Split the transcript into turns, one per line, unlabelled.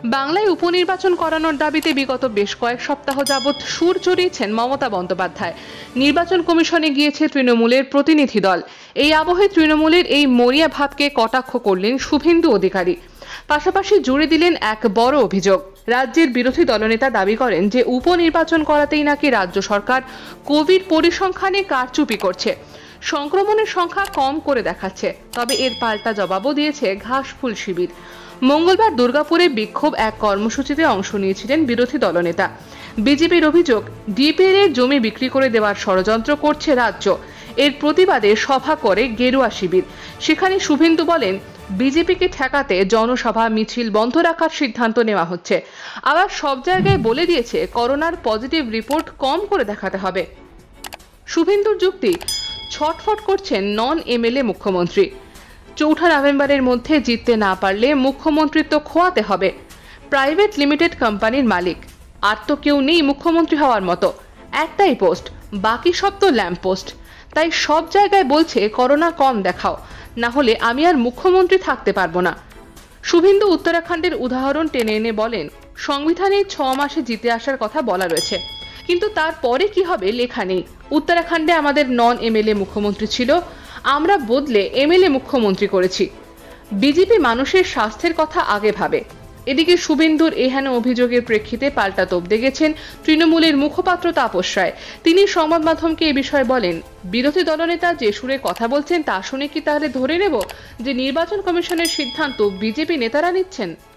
বাংলায় উপনির্বাচন করানোর দাবিতে বিগত বেশ কয়েক সপ্তাহ যাবৎ সুর চড়িয়েছেন মমতা বন্দ্যোপাধ্যায়। নির্বাচন কমিশনে গিয়েছে তৃণমূলের প্রতিনিধি দল। এই আবহে তৃণমূলের এই মরিয়া ভাবকে কটাক্ষ করলেন শুভেন্দু অধিকারী। পাশাপাশি জুড়ে দিলেন এক বড় অভিযোগ। রাজ্যের বিরোধী দলনেতা দাবি করেন যে উপনির্বাচন করাতেই নাকি রাজ্য সরকার কোভিড পরিসংখ্যানে কারচুপি করছে, সংক্রমণের সংখ্যা কম করে দেখাচ্ছে। তবে এর পাল্টা জবাবও দিয়েছে ঘাসফুল শিবির। মঙ্গলবার দুর্গাপুরে বিক্ষোভ এক কর্মসূচিতে অংশ নিয়েছিলেন বিরোধী দলনেতা। বিজেপির অভিযোগ, ডিপিএল এর জমি বিক্রি করে দেওয়ার ষড়যন্ত্র করছে রাজ্য। এর প্রতিবাদে সভা করে গেরুয়া শিবির। সেখানে শুভেন্দু বলেন, বিজেপিকে ঠেকাতে জনসভা মিছিল বন্ধ রাখার সিদ্ধান্ত নেওয়া হচ্ছে। আবার সব জায়গায় বলে দিয়েছে করোনার পজিটিভ রিপোর্ট কম করে দেখাতে হবে। শুভেন্দুর যুক্তি, ছটফট করছেন নন এমএলএ মুখ্যমন্ত্রী। ৪ নভেম্বরের মধ্যে জিততে না পারলে মুখ্যমন্ত্রিত্ব খোয়াতে হবে। প্রাইভেট লিমিটেড কোম্পানির মালিক, আর তো কেউ নেই মুখ্যমন্ত্রী হওয়ার মতো। একটাই পোস্ট, বাকি সব তো ল্যাম্প পোস্ট। তাই সব জায়গায় বলছে করোনা কম দেখাও, না হলে আমি আর মুখ্যমন্ত্রী থাকতে পারবো না। শুভেন্দু উত্তরাখণ্ডের উদাহরণ টেনে এনে বলেন, সংবিধানে 6 মাসে জিতে আসার কথা বলা রয়েছে, কিন্তু তারপরে কি হবে লেখা নেই। উত্তরাখণ্ডে আমাদের নন এমএলএ মুখ্যমন্ত্রী ছিল, আমরা বদলে এমএলএ মুখ্যমন্ত্রী করেছি। বিজেপি মানুষের স্বাস্থ্যের কথা আগে ভাবে। এদিকে শুভেন্দুর এহেন অভিযোগের প্রেক্ষিতে পাল্টা তোপ দেখেছেন তৃণমূলের মুখপাত্র তাপস রায়। তিনি সংবাদ মাধ্যমকে এ বিষয়ে বলেন, বিরোধী দলনেতা যে সুরে কথা বলছেন তা শুনে কি তাহলে ধরে নেব যে নির্বাচন কমিশনের সিদ্ধান্ত বিজেপি নেতারা নিচ্ছেন?